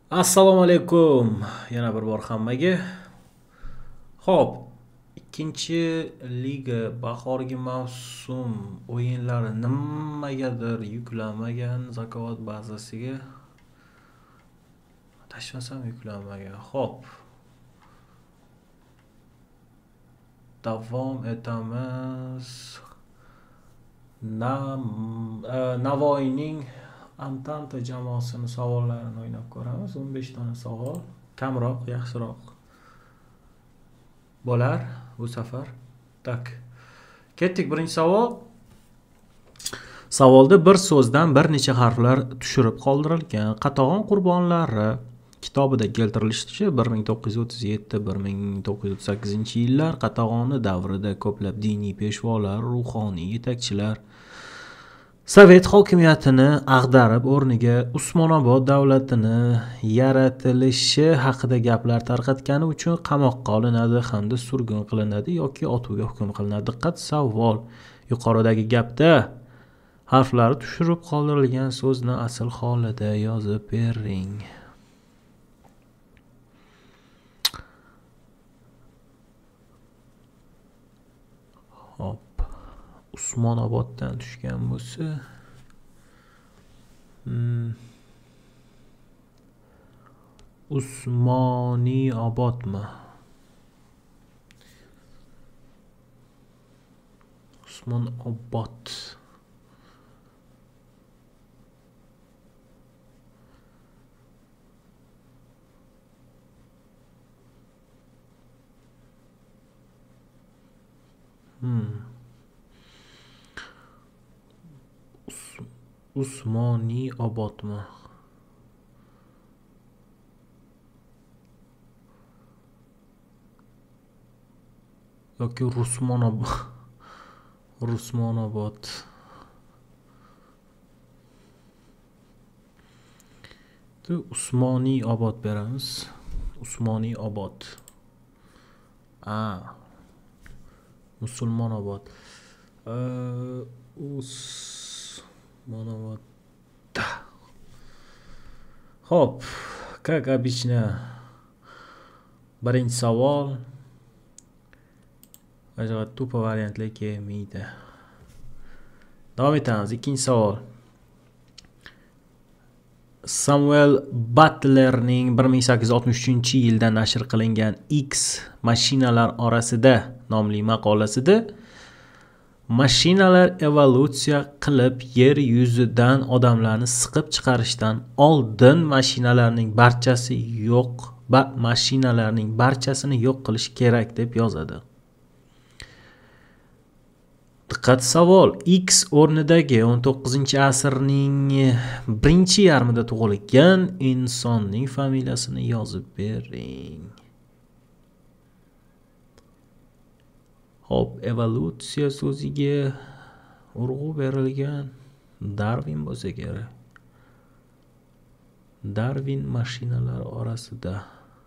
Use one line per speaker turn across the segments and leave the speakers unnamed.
Assalomu alaykum. Yana bir bor hammaga. Xo'p, ikkinchi liga bahorgi mavsum o'yinlari nimagadir yuklanmagan zakovat bazasiga. Tashlasam yuklanmagan. Xo'p. Davom etamiz. Navoiyning Antanta jamoasini savollarini o'ynab ko'ramiz. 15 dona savol. Kamroq, yaxshiroq bo'lar bu safar. Tak. Ketdik, birinchi savol. Savolda bir so'zdan bir necha harflar tushirib qoldirilgan. Qatag'on qurbonlari kitobida keltirilishicha 1937-1938-yillar Qatag'oni davrida ko'plab diniy peshvolar, ruhoniy yetakchilar Sovet hokimiyatini ag'darib, o'rniga Usmonobod davlatini yaratilishi haqida gaplar tarqatgani uchun qamoqqa olinadi hamda surgun qilinadi yoki otuvga hukm qilinadi. Diqqat, savol. Yuqoridagi gapda harflari tushirib qoldirilgan so'zni asl holida yozib bering. Hop. Usmonoboddan tushgan bo'lsa, Usmoniy obodmi? Usmonobod. Usmoniy obodmi? Yoki Rusmonobod. Rusmonobod. Usmoniy obod beramiz. Usmoniy obod. Musulmonobod. Usmonobod. Xo'p, как обычно. Birinchi savol. Ajab to'pa variantlar kelmaydi. Davom etamiz. Ikkinchi savol. Samuel Butlerning 1863-yilda nashr qilingan X mashinalar orasida nomli maqolasida mashinalar evolyutsiya qilib yer yuzidan odamlarni siqib chiqarishdan oldin mashinalarning barchasini yo'q qilish kerak deb yozadi. Diqqat, savol. X o'rnidagi 19-asrning birinchi yarmida tug'ilgan insonning familiyasini yozib bering. Hop, evolyutsiya so'ziga urg'u berilgan Darwin bo'lsa kerak. Darwin mashinalar orasida.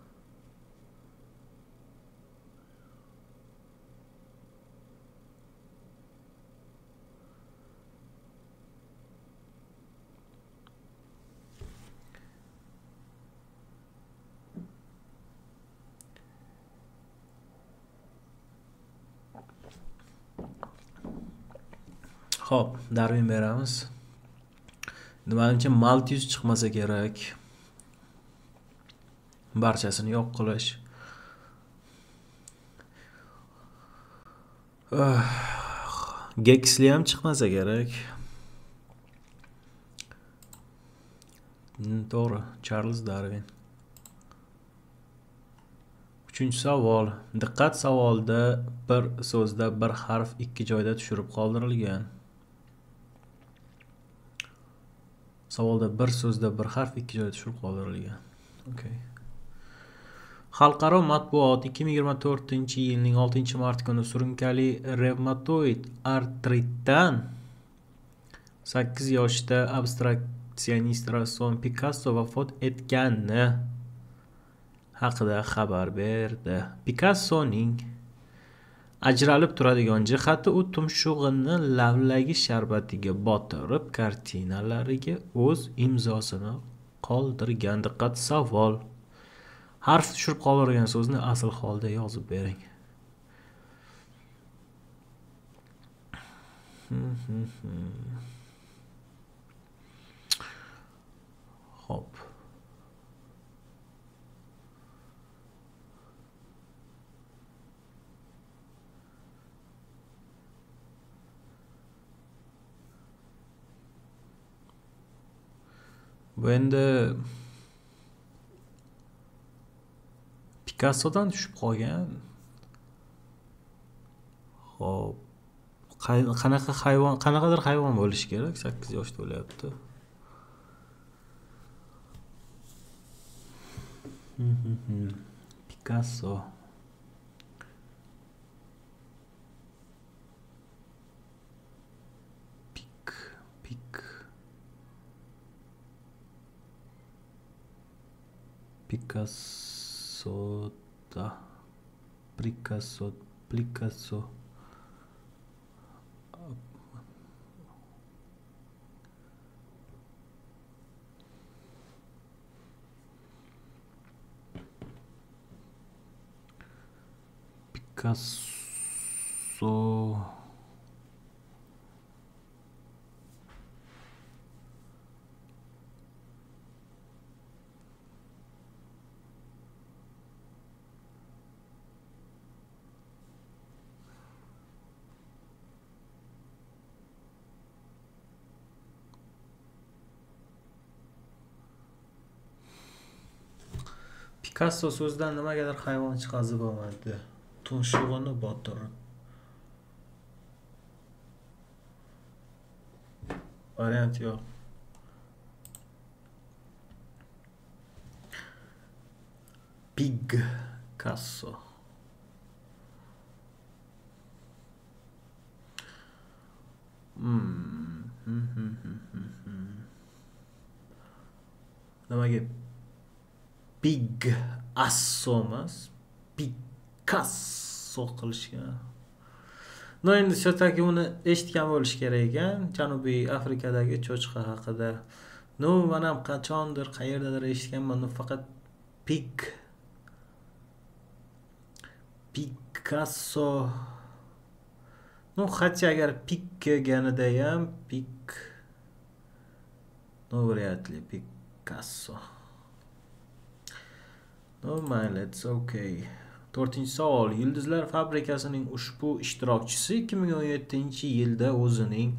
Xo'p, Darwin beramiz. Menimcha Malthus chiqmasa kerak. Barchasini yo'q qilish. Gexley ham chiqmasa kerak. To'g'ri, Charles Darwin. Uchinchi savol. Diqqat, savolda bir so'zda bir harf ikki joyda tushirib qoldirilgan. Savolda bir so'zda bir harf ikki joyda tushirib qoldirilgan. Okay. Xalqaro matbuot 2024-yilning 6-mart kuni surunkali revmatoid artritdan 8 yoshda abstraksionist rassom Picasso vafot etgani haqida xabar berdi. Picassoning ajralib turadigan jihati u tumshug'ini lavlagi sharbatiga botirib kartinalariga o'z imzosini qoldirgan? Diqqat, savol. Harf tushirib qoldirgan so'zni asl holda yozib bering. Hop. Bu endi Picassodan tushib qolgan. Hop. Qanaqa hayvon, qanaqadir hayvon bo'lishi kerak. 8 yosh to'layapti. Picasso. Picasso da Picasso Picasso so'zidan nimagadir hayvon chiqazi bo'lmadi. Tumshug'ini botirib. Variant yo'q. Picasso. Nimaga Picasso emas, Picasso qilishgan. No endi shotaki uni eshitgan bo'lish kerak ekan, Janubiy Afrikadagi cho'chqa haqida. No, men ham qachondir qayerdadir eshitganman, faqat Picasso. No, hatto agar pik kelganida ham no, вряд-ли Picasso. No, mayli, it's okay. 4-savol. Yulduzlar fabrikasining ushbu ishtirokchisi 2017-yilda o'zining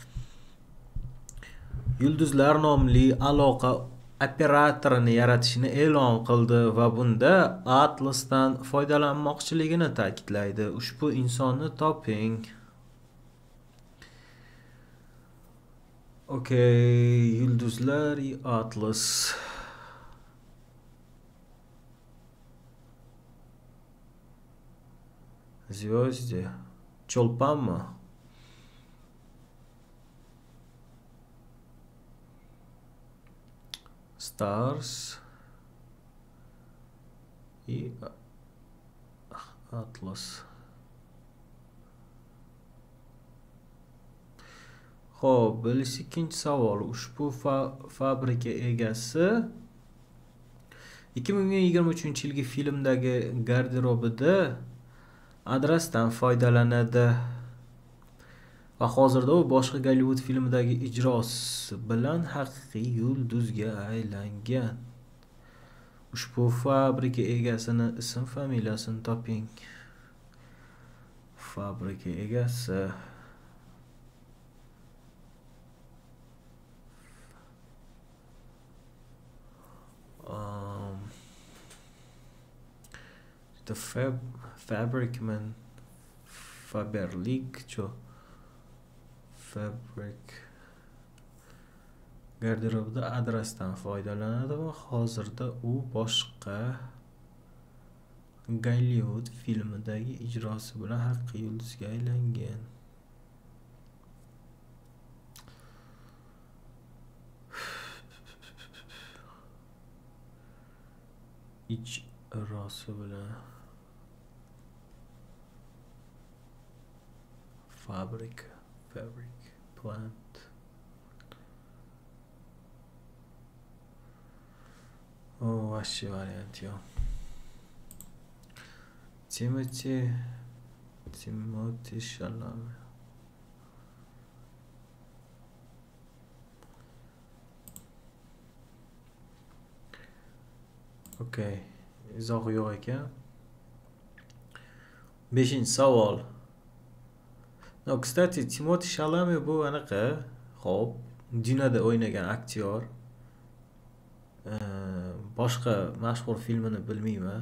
Yulduzlar nomli aloqa operatorini yaratishni e'lon qildi va bunda Atlas'dan foydalanmoqchiligini ta'kidlaydi. Ushbu insonni toping. Okay, Yulduzlar и Atlas. Звезды. Чолпанmi? Stars и Atlas. Xo'p, 2-savol. Ushbu fabrika egasi 2023-yilgi filmdagi garderobida adresdan foydalanadi va hozirda u boshqa Gollivud filmidagi ijrosi bilan haqiqiy yulduzga aylangan. Ushbu fabrika egasini ism-familiyasini toping. Fabrika egasi the Fabricman Faberlic Fabric garderobda adresdan foydalanadi va hozirda u boshqa Gollivud filmidagi ijrosi bilan haqiqiy yulduzga aylangan. Ijrosi bilan fabric plant yaxshi variant yo'q. Timoti Chalamet. Okay, izoh yo'q ekan. 5-savol. No, kstati, Timoti Chalamet bu anaqa, xo'p, Dunyoda o'ynagan aktyor. Boshqa mashhur filmini bilmayman.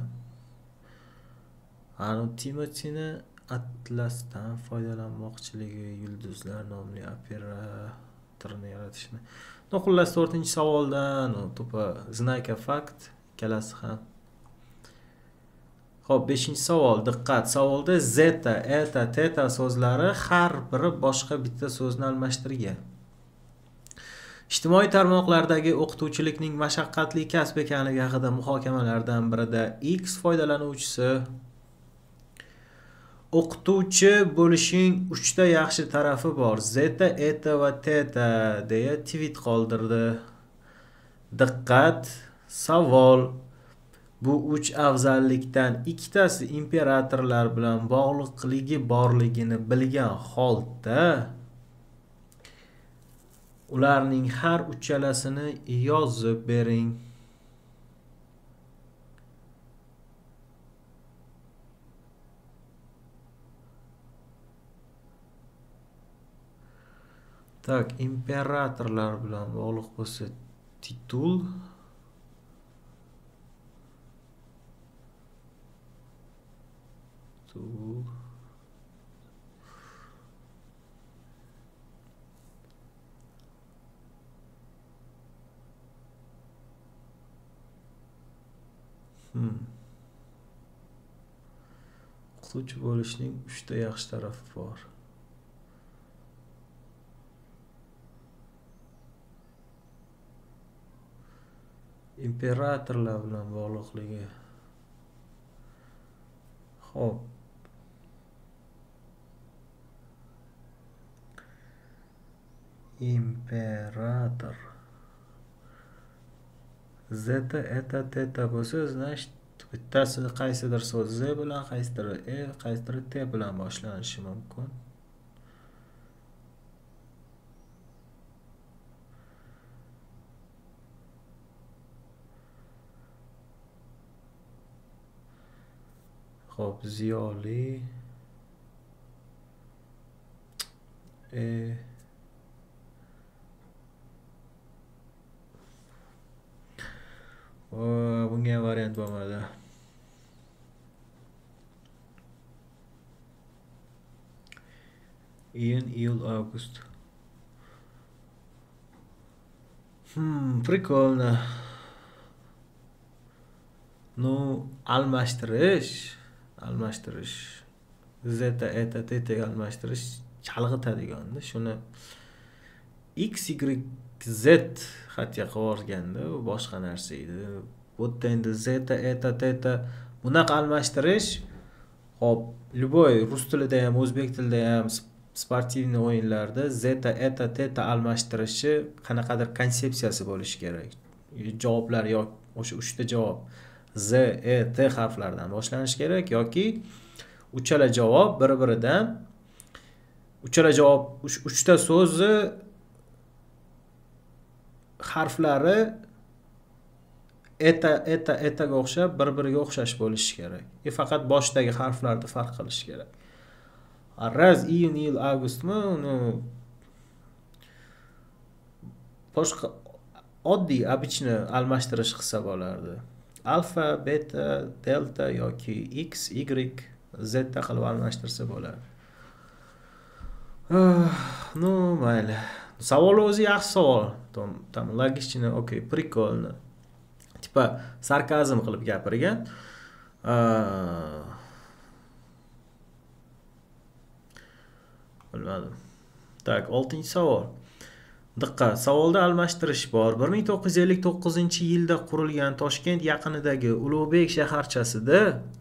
Timotini Atlasdan foydalanmoqchiligi, Yulduzlar nomli operatorni yaratishni. No, xullas 4-savoldan to'pa znaka fakt ikkalasi ham. Xo'p, 5-savol. Diqqat, savolda zeta, eta, teta so'zlari har biri boshqa bitta so'zni almashtirgan. Ijtimoiy tarmoqlardagi o'qituvchilikning mashaqqatli kasb ekanligi haqida muhokamalardan birida X foydalanuvchisi o'qituvchi bo'lishing 3 ta yaxshi tarafi bor. Zeta, eta va teta deya tweet qoldirdi. Diqqat, savol. Bu 3 afzallikdan ikkitasi imperatorlar bilan bog'liqligi borligini bilgan holda ularning har uchalasini yozib bering. Tak, imperatorlar bilan bog'liq bo'lsa titul. O'qituvchi bo'lishning 3 ta yaxshi tarafi bor. Imperatorlar bilan bog'liqligi. Xo'p. Imperator. Zeta, eta, teta bo'lsa, значит, bittasi qaysidir so'z z bilan, qaysidir qaysidir t bilan boshlanishi mumkin. Xo'p, ziyoli bunga variant bo'lmadi. Iyun, avgust. Прикольно. Ну, almashtirish. Zeta, eta, teta almashtirish chalg'itadigan-da. Shuni x, y, z xatga qo'yarganda u boshqa narsa edi. Bu yerda endi zeta, eta, teta bunaqa almashtirish, hop, любой rus tilida ham, o'zbek tilida ham sportivniy o'yinlarda zeta, eta, teta almashtirishi qanaqadir konsepsiyasi bo'lishi kerak. Javoblar yoki o'sha 3 ta javob z, e, t harflaridan boshlanishi kerak yoki uchala javob bir-biridan, uchala javob 3 ta so'zi harflari etaga o'xshab bir-biriga o'xshash bo'lishi kerak. Faqat boshdagi harflarni farq qilish kerak. Raz, iyun, yil, avgustmi, uni boshqa oddiy обычный almashtirish qilsa bo'lardi. Alfa, beta, delta yoki x, y, z qilib almashtirsa bo'ladi. Ну, mayli. Savol o'zi yaxshi savol. Tam logichni, okey, приkolno. Tipa sarkazm qilib gapirgan. Bilmadim. Tak, 6-savol. Diqqat, savolda almashtirish bor. 1959-yilda qurilgan Toshkent yaqinidagi Ulug'bek shaharchasida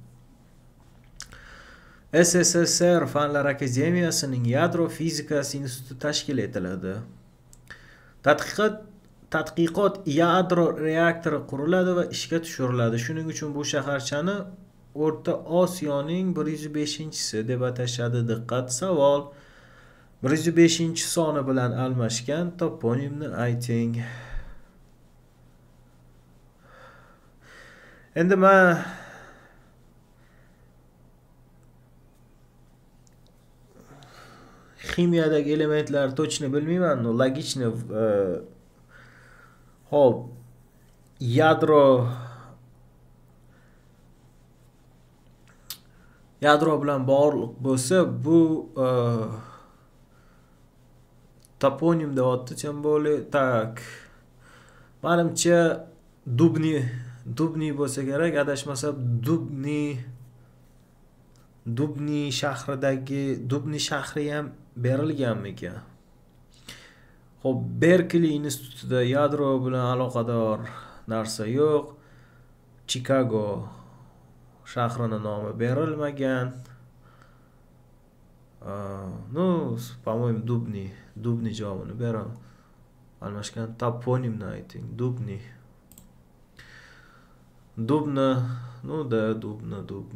SSSR Fanlar akademiyasining yadro fizikasi instituti tashkil etiladi. tadqiqot yadro reaktori quriladi va ishga tushiriladi. Shuning uchun bu shaharchani O'rta Osiyoning 105-chisi deb atashadi. Diqqat, savol. 105-soni bilan almashgan toponimni ayting. Endi men ximiyadagi elementlar точно bilmayman, но logichni hop yadro bilan bog'liq bo'lsa, bu toponim deyapti, чем более так. Menimcha Dubni bo'lsa kerak, adashmasam Dubni shahri ham berilganmikan. Xo'p, Berkeley institutida yadro bilan aloqador narsa yo'q. Chicago shahrining nomi berilmagan. Ну, по-моему, Dubni javobini beraman. Almashgan toponimni ayting. Dubna. Ну да, Dubna.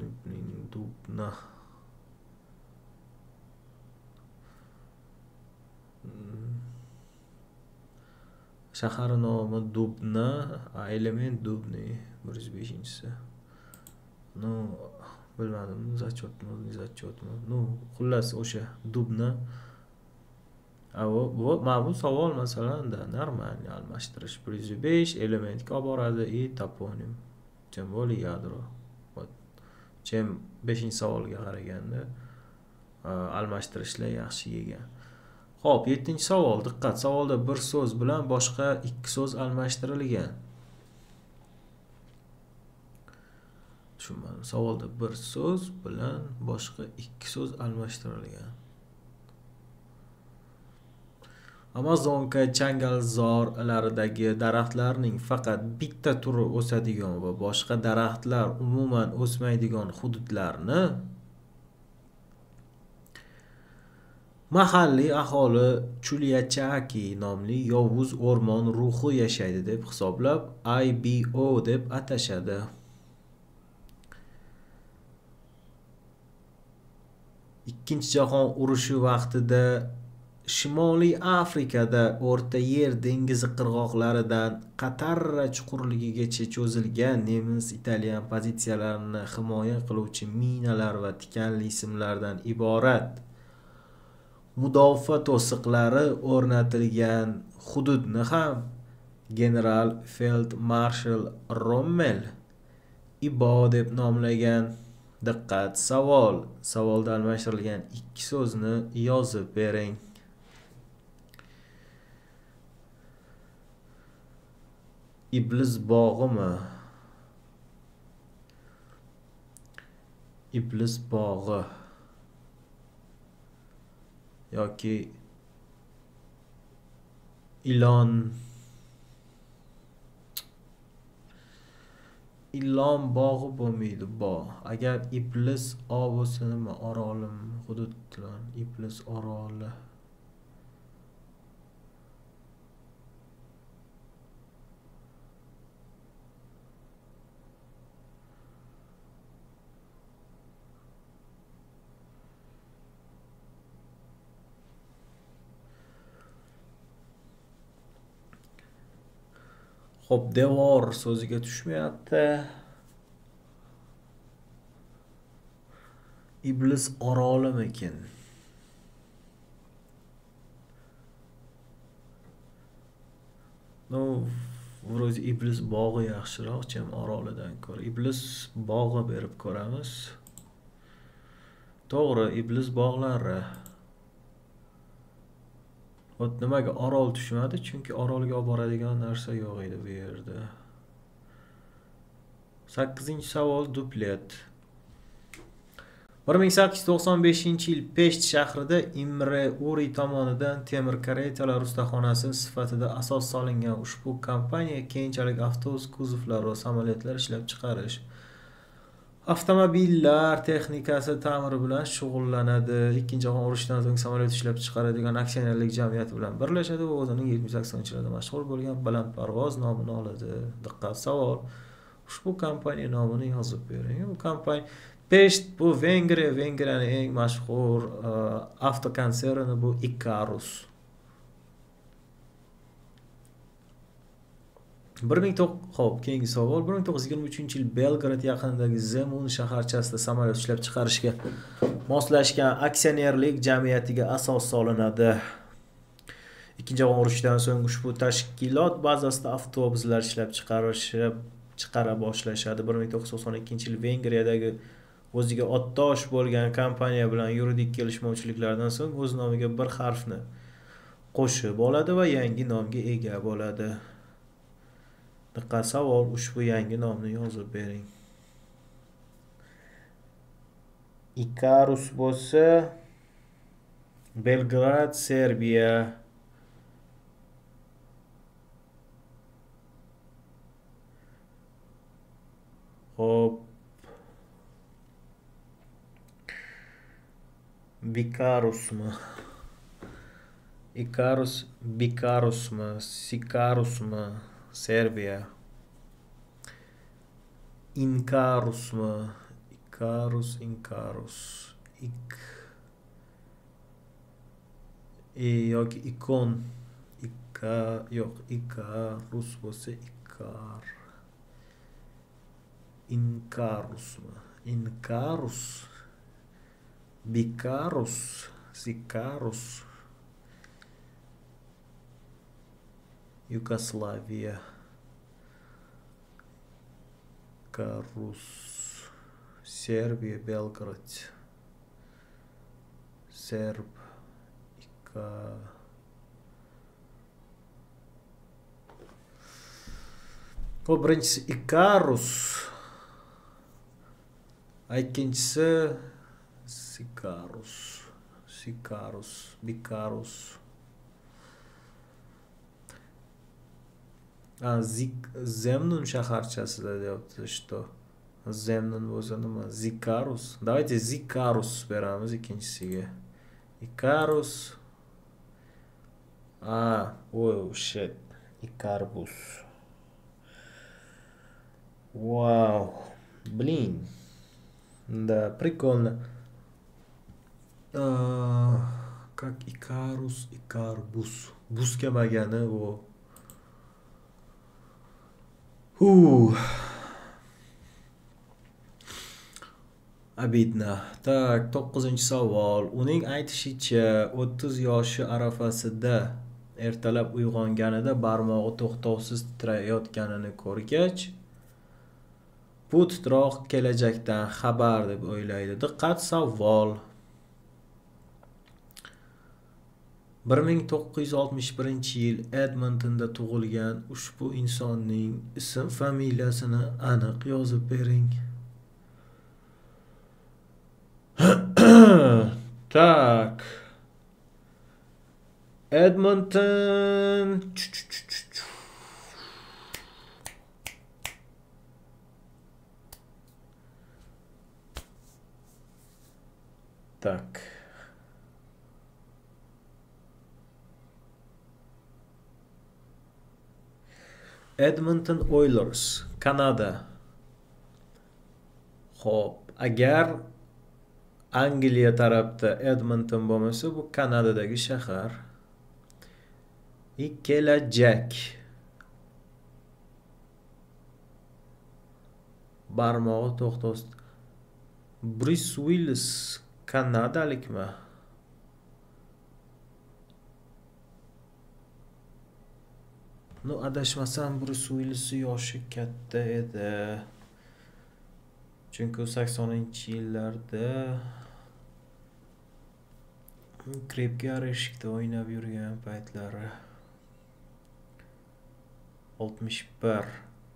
Shahar nomi Dubna, element Dubni 105-chisi. Ну, bilmadim, zachotmi. Ну, xullas o'sha Dubna. Bu savol masalanda normal almashtirish 105 elementga olib boradi toponim. Чем более yadro. Чем 5-savolga qaraganda almashtirishlar yaxshi yegan. Xo'p, 7-savol. Diqqat, savolda bir so'z bilan boshqa ikki so'z almashtirilgan. Tushunmadim. Savolda bir so'z bilan boshqa ikki so'z almashtirilgan. Amazonka changalzorlaridagi daraxtlarning faqat bitta turi o'sadigan va boshqa daraxtlar umuman o'smaydigan hududlarni mahalliy aholi Chulyachaki nomli yovuz o'rmon ruhi yashaydi deb hisoblab IBO deb atashadi. Ikkinchi jahon urushi vaqtida Shimoliy Afrikada O'rta Yer dengizi qirg'oqlaridan Qatarra chuqurligigacha cho'zilgan nemis-italyan pozitsiyalarini himoya qiluvchi minalar va tikanli simlardan iborat mudofaa to'siqlari o'rnatilgan hududni ham general Feldmarshal Rommel IBO deb nomlagan. Diqqat, savol. Savolda almashtirilgan ikki so'zni yozib bering. Iblis bog'imi? Iblis bog'i yoki ilon bog'i bo'lmaydi. Agar iblis bo'lsa nima? Orolim hududlar. Iblis oroli. Xo'p, devor so'ziga tushmayapti. Iblis orolimikin? No, vro'zi iblis bog'i yaxshiroq, chem orolidan ko'ra. Iblis bog'i berib ko'ramiz. To'g'ri, iblis bog'lari. Nimaga orol tushmadi? Chunki orolga olib boradigan narsa yo'q edi bu yerda. 8-savol duplet. 1895-yil Pesht shahrida Imre Uri tomonidan temir karetalar ustaxonasi sifatida asos solingan ushbu kompaniya keyinchalik avtobus kuzovlari va samolyotlar ishlab chiqarish, Avtomobillar texnikasi ta'miri bilan shug'ullanadi. Ikkinchi jahon urushidan so'ng samolyot ishlab chiqaradigan aksionerlik jamiyati bilan birlashadi va o'zining 70-80-yillarda mashhur bo'lgan balandparvoz nomini oladi. Diqqat savol. Ushbu kompaniya nomini yozib bering. Bu kompaniya Pest bu Vengriyaning eng mashhur avtokonserni bu Ikarus. 1923 savol. 1923-yil Belgrad yaqinidagi Zemun shaharchasida samolyot ishlab chiqarishga moslashgan aksionerlik jamiyatiga asos solinadi. Ikkinchi jahon urushidan so'ng ushbu tashkilot bazasida avtobuslar ishlab chiqara boshlashadi. 1992-yil Vengriyadagi o'ziga otdosh bo'lgan kompaniya bilan yuridik kelishmovchiliklardan so'ng o'z nomiga bir harfni qo'shib oladi va yangi nomga ega bo'ladi. Diqqat savol, ushbu yangi nomni yozib bering. Ikarus bo'lsa Belgrad, Serbiya. Hop. Bikarusmi? Ikarus, Bikarusmi? Sikarusmi? Serbiya. Inkarusmi? Inkarus. Yoki ikon. Yo'q, Ikarus bo'lsa Ikar. Inkarusmi? Inkarus. Bikarus. Sikarus. Yugoslaviya. Karus. Serbiya, Belgrad. Serb. Bu birinchisi Ikarus. Ikkinchisi Sikarus. Bikarus. Zemnun shaharchasida deyapti, что? Zemnun bo'lsa nima? Zikarus. Давайте Zikarus beramiz ikkinchisiga. Ikarus. Oh shit. Ikarbus. Wow. Блин. Да, прикольно. Как Ikarus, Ikarbus. Bus kelmagani u. Обидно. Так, 9-savol. Uning aytishicha 30 yoshi arafasida ertalab uyg'onganida barmog'i to'xtovsiz titrayotganini ko'rgach, bu titroq kelajakdan xabar deb o'ylaydi. Diqqat savol. 1961-yil Edmontonda tug'ilgan ushbu insonning ism familiyasini aniq yozib bering. Так. Edmonton. Так. Edmonton Oilers, Kanada. Xo'p, agar Angliya tarafda Edmonton bo'lmasa, bu Kanadadagi shahar. Kelajak. Barmog'i to'xtovsiz. Bruce Willis kanadalikmi? Adashmasam Bruce Willis yoshi katta edi. Chunki 80-yillarda Krepkar eshikda o'ynab yurgan paytlari. 61.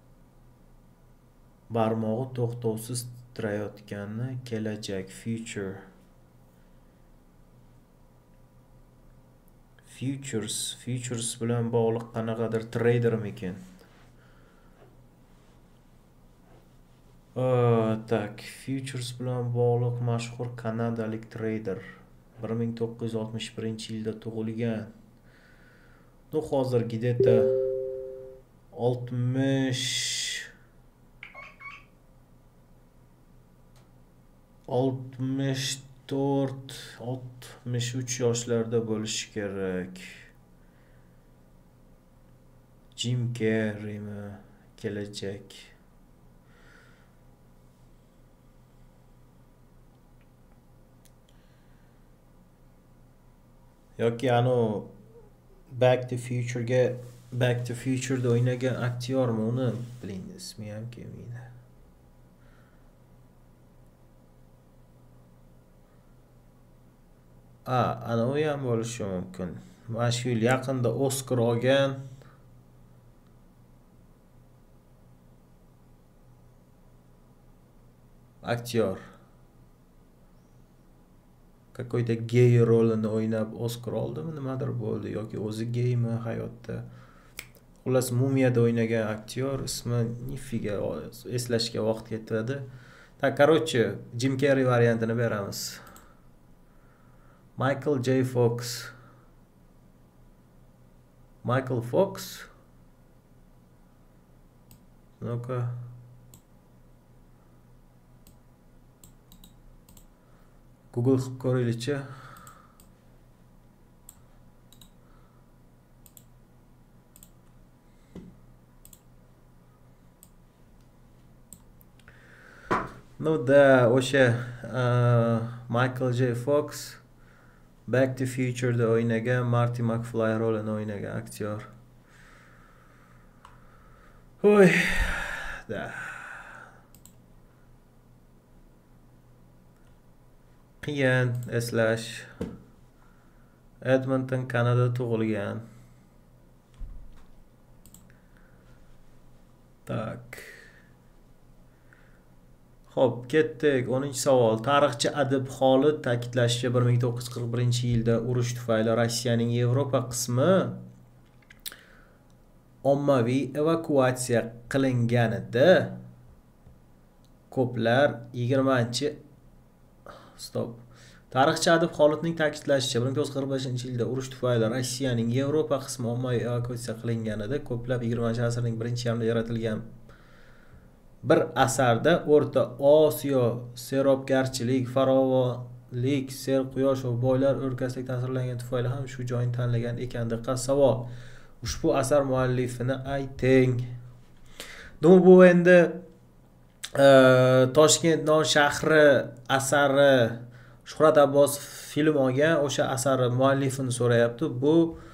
Barmog'i to'xtovsiz titrayotgani kelajak, future. Futures bilan bog'liq qanaqadir tradermikin. Tak, Futures bilan bog'liq mashhur kanadalik treyder 1961-yilda tug'ilgan. Ну, hozir где-то 60 64 63 yoshlarda bo'lishi kerak. Jim Carreymi kelajak? yoki Back to Future'da o'ynagan aktyormi uni? Blin, ismi ham kelmaydi. U ham bo'lishi mumkin. Mana shu yil yaqinda Oscar olgan aktyor. Какой-то gay rolini o'ynab Oscar oldimi, nimadir bo'ldi yoki o'zi gaymi hayotda. Xullas, Mumiyada o'ynagan aktyor ismi nifiga eslashga vaqt ketadi. Короче, Jim Carrey variantini beramiz. Michael J. Fox. Michael Fox. Ну-ка. Google qilib ko'raylikchi. O'sha Michael J. Fox Back to Future'da o'ynagan Marty McFly rolini o'ynagan aktyor. Qiyin eslash. Edmonton, Kanada tug'ilgan. Tak. Xo'p, ketdik. 10-savol. Tarixchi Adib Xolid ta'kidlashicha 1941-yilda urush tufayli Rossiyaning Yevropa qismi ommaviy evakuatsiya qilinganida ko'plar 20 Tarixchi Adib Xolidning ta'kidlashicha 1945-yilda urush tufayli Rossiyaning Yevropa qismi ommaviy evakuatsiya qilinganida ko'plab 20-asrning birinchi yarmida yaratilgan bir asarda O'rta Osiyo serobgarchilik, farovonlik, serquyosh va boylar o'rkasidagi ta'sirlangan tufayli ham shu joyni tanlagan ekan. Diqqat, savol. Ushbu asar muallifini ayting. Bu endi Toshkent non shahri asari Shuhrat Abbosov film olgan, o'sha asari muallifini so'rayapti. Bu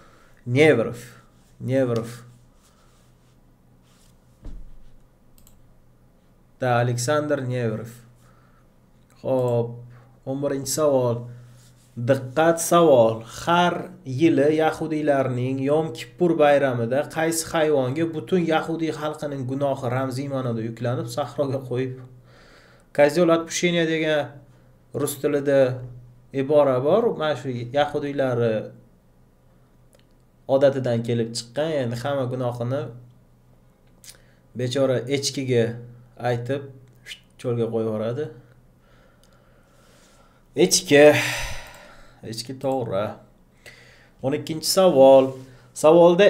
Nevrov. Aleksandr Nevrov. Xo'p, 11-savol. Diqqat, savol. Har yili yahudiylarning Yom Kippur bayramida qaysi hayvonga butun yahudiy xalqining gunohi ramziy ma'noda yuklanib sahroga qo'yib? Kazyo'l отпущения degan rus tilida ibora bor. Mana shu yahudiylar odatidan kelib chiqqan, endi hamma gunohini bechora echkiga aytib cho'lga qo'yib yuboradi. Echki to'g'ri. 12-savol. Savolda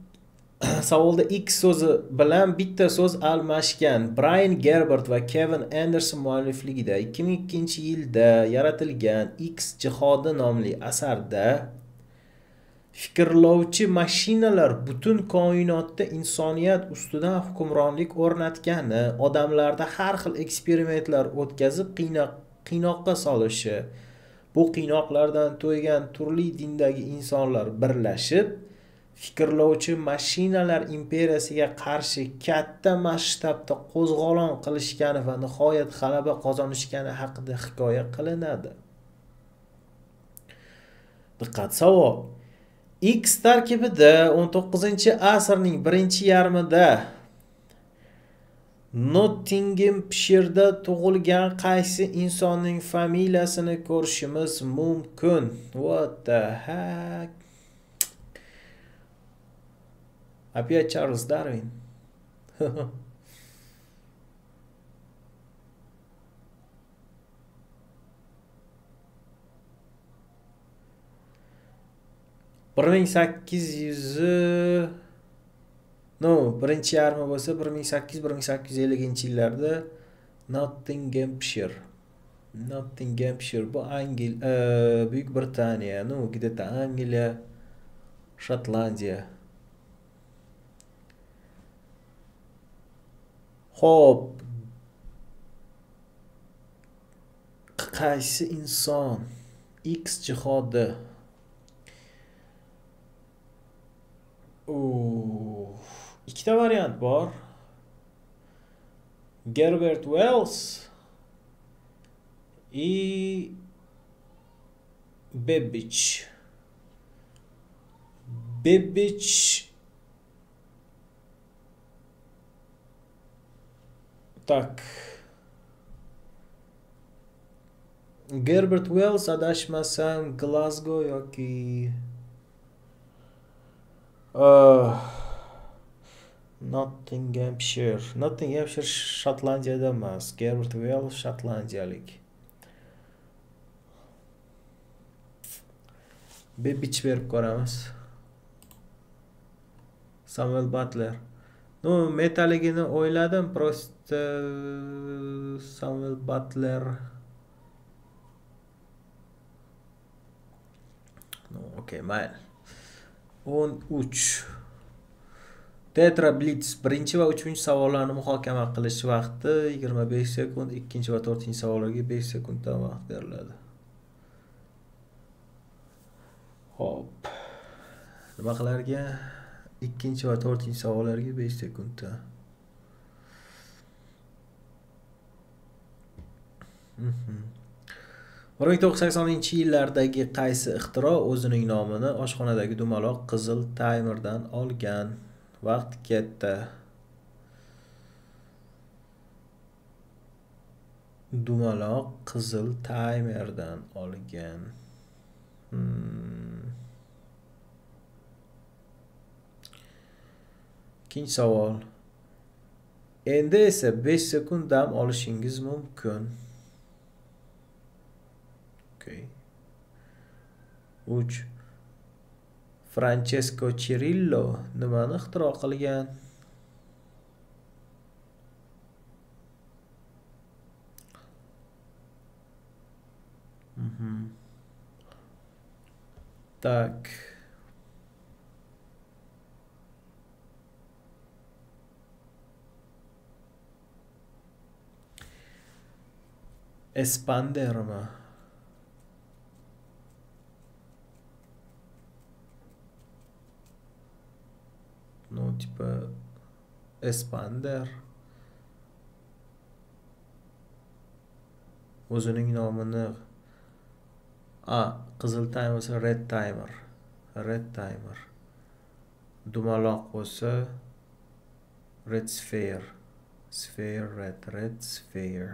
X so'zi bilan bitta so'z almashgan Brian Gerbert va Kevin Anderson muallifligida 2002-yilda yaratilgan X jihodi nomli asarda fikrlovchi mashinalar butun koinotda insoniyat ustidan hukmronlik o'rnatgani, odamlarda har xil eksperimentlar o'tkazib qiynoqqa solishi, bu qiynoqlardan to'ygan turli dindagi insonlar birlashib fikrlovchi mashinalar imperiyasiga qarshi katta masshtabda qo'zg'olon qilishgani va nihoyat g'alaba qozonishgani haqida hikoya qilinadi. Diqqat, savol. X tarkibida 19-asrning birinchi yarmida Nottinghamshirda tug'ilgan qaysi insonning familiyasini ko'rishimiz mumkin? What the heck? Опять Charles Darwin. 1800 no, birinchi yarmi bo'lsa 1800-1850 yillarda Nottinghamshire bu Buyuk Britaniya, no, где-то Angliya, Shotlandiya. Xo'p, qaysi inson X jihodi ikkita variant bor. Gerbert Wells и Babbage. Так. Gerbert Wells adashmasam Glasgow yoki Nottinghamshire Shotlandiyada emas. Gerbert Wells shotlandiyalik. Babbage berib ko'ramiz. Samuel Butler. No, metaligini o'yladim, просто Samuel Butler. No, okay, mayli. 13. Tetra Blitz birinchi va uchinchi savollarni muhokama qilish vaqti 25 sekund, ikkinchi va to'rtinchi savollarga 5 sekunddan vaqt beriladi. Hop. Nima qilarga? Ikkinchi va to'rtinchi savollarga 5 sekundda. Mhm. 1980-yillardagi qaysi ixtiro o'zining nomini oshxonadagi dumaloq qizil taymerdan olgan? Vaqt ketdi. Dumaloq qizil taymerdan olgan. Ikkinchi savol. Endi esa 5 sekund dam olishingiz mumkin. Okay. 3. Francesco Cirillo nimani ixtiro qilgan? Так. Espandermi? No, типа Espander. O'zining nomini qizil timer bo'lsa red timer. Dumaloq bo'lsa red sphere. Red sphere.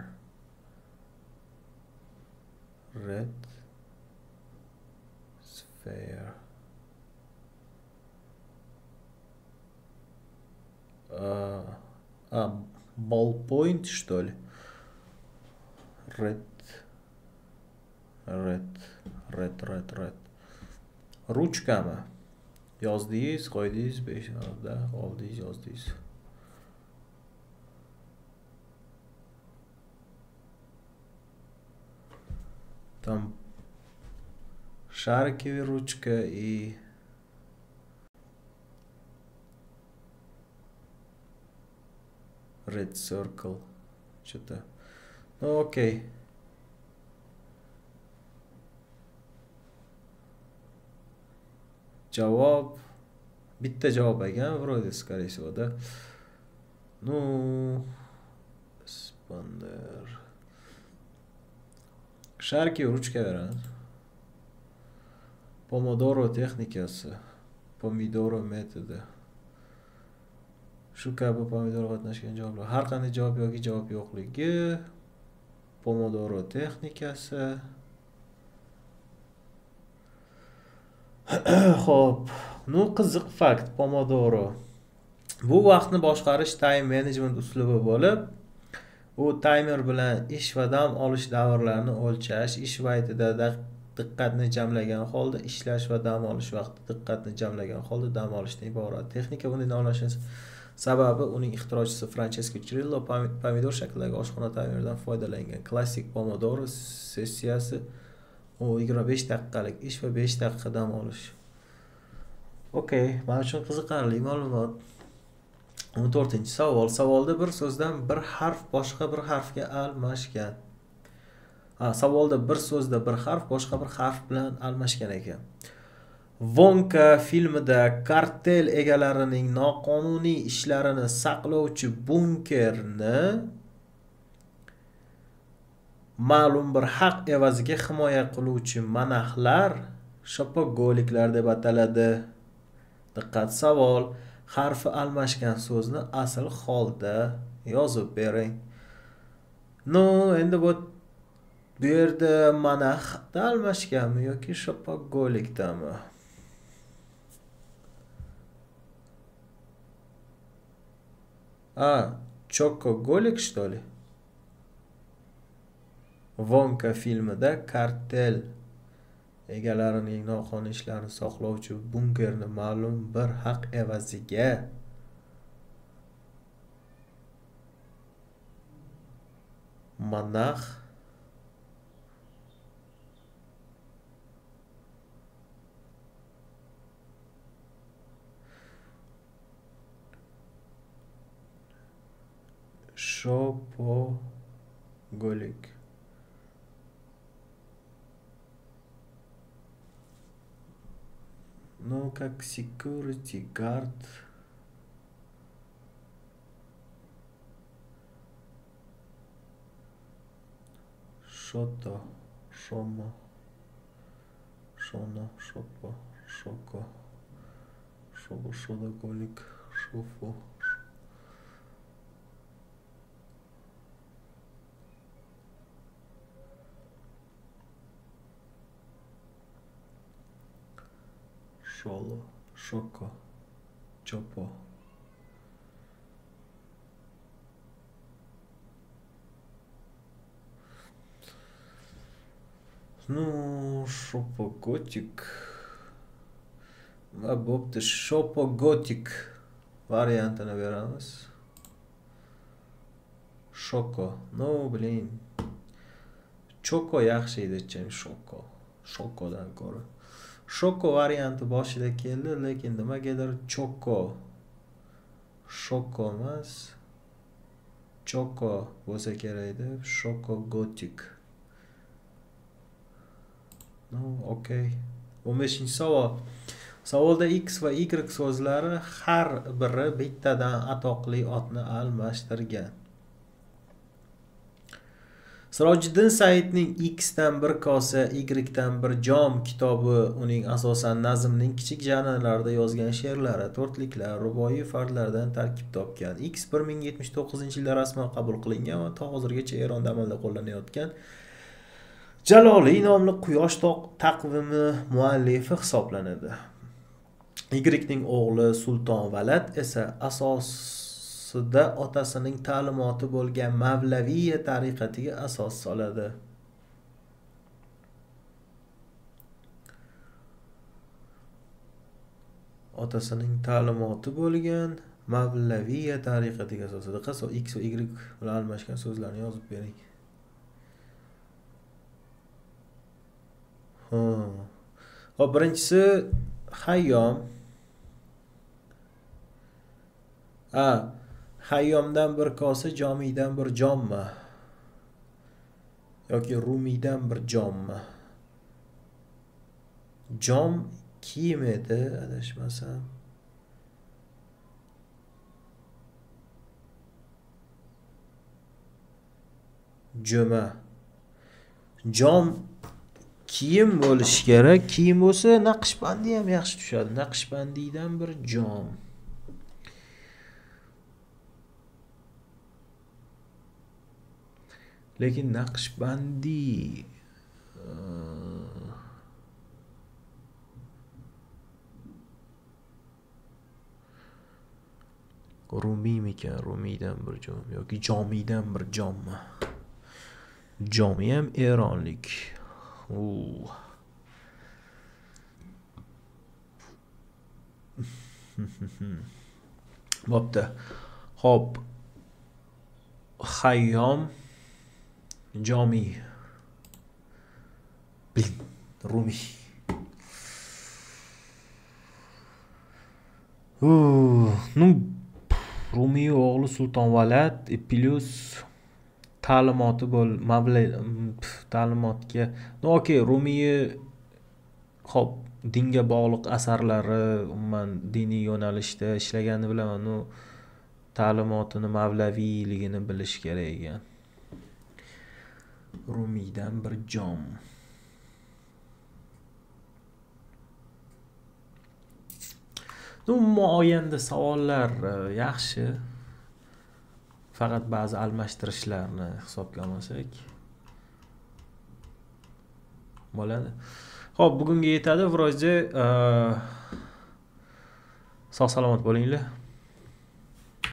Ballpoint, что ли? Red. Ruchkami? Yozdingiz, qo'ydingiz, 5 marta oldingiz, yozdingiz. Там шариковая ручка и red circle. Что-то. Ну, окей. Javob bitta javob ekan, вроде скорее всего, да. Ну, Espander. Sharkiy ruchka beramiz. Pomodoro texnikasi. Pomidoro metodi. Shu kabi pomidor qatnashgan javoblar. Har qanday javob yoki javob yo'qligi. Pomodoro texnikasi. Xo'p, nu qiziq fakt Pomodoro. Bu vaqtni boshqarish time management uslubi bo'lib, u timer bilan ish va dam olish davrlarini o'lchash, ish paytida diqqatni jamlagan holda ishlash va dam olish vaqti diqqatni jamlagan holda dam olishdan iborat. Texnika bunday nomlanish sababi uning ixtirochisi Francesco Cirillo pomidor shaklidagi oshxona tayyordan foydalangan. Klassik pomodoro sessiyasi 25 daqiqalik ish va 5 daqiqa dam olish. Okey, men uchun qiziqarli ma'lumot. 14-savol. Savolda bir so'zdan bir harf boshqa bir harfga almashgan. Savolda bir so'zda bir harf boshqa bir harf bilan almashgan ekan. Wonka filmida kartel egalarining noqonuniy ishlarini saqlovchi bunkerni ma'lum bir haq evaziga himoya qiluvchi manaxlar shopogoliklar deb ataladi. Diqqat, savol. Harfi almashgan so'zni asl holda yozib bering. Endi bu yerda manaxda almashganmi yoki shopogolikdami? Chokogolik, что ли? Wonka filmida kartel egalarining noqonuniy ishlarini saqlovchi bunkerni ma'lum bir haq evaziga manax shopogolik. Как security guard. Шото, шомо, шоно, шопо, шоко, шобо, шодоголик, шофо. Шоло, шоко, чопо. Шопоготик. Bo'pti, shopogotik variantini beramiz. Shoko. Blin. Choko yaxshi edi, shoko. Shokodan ko'ra. Shoko varianti boshida keldi, lekin nimagadir choko. Shoko emas. Choko bo'lsa kerak deb shokogotik. Okey. 15-savol. Savolda X va Y so'zlari har biri bittadan atoqli otni almashtirgan. Sirojiddin Saidning X dan bir kosa, Y dan bir jom kitobi uning asosan nazmning kichik janrlarida yozgan she'rlari, to'rtliklar, ruboiy fardlardan tarkib topgan. X 1079-yilda rasman qabul qilingan va hozirgacha Eronda amalda qo'llanayotgan Jaloliy nomli quyosh taqvimi muallifi hisoblanadi. Yning o'g'li Sulton Valad esa asosida otasining ta'limoti bo'lgan Mavlaviya tariqatiga asos soladi. Otasining ta'limoti bo'lgan Mavlaviya tariqatiga asos soladi. Qanday X va Y bilan almashgan so'zlarni yozib bering. Birinchisi Hayyom. Hayyomdan bir kosa, jomiydan bir jommi? Yoki rumiydan bir jommi? Jom kiyim edi, adashmasam. Jo'ma. Jom kiyim bo'lishi kerak. Kiyim bo'lsa Naqshbandi ham yaxshi tushadi. Naqshbandiydan bir jom. Lekin Naqshbandi Rumiymikan? Rumiydan bir jom yoki jomiydan bir jommi? Jomi ham eronlik. bo'pti. Xo'p, Xayyom Jomi Rumiy. Ну, Rumiy o'g'li Sulton Valad plus ta'limoti ta'limotga. Ну, okey, Rumiy xo'p, dinga bog'liq asarlari, umuman diniy yo'nalishda ishlaganini bilaman. Ну, ta'limotini, mavlaviyligini bilish kerak ekan. Rumiydan bir jom. Ну, muoyanda savollar yaxshi. Faqat ba'zi almashtirishlarni hisobga olmasak bo'ladi. Xo'p, bugunga yetadi. Vro'ji sog' salomat bo'linglar.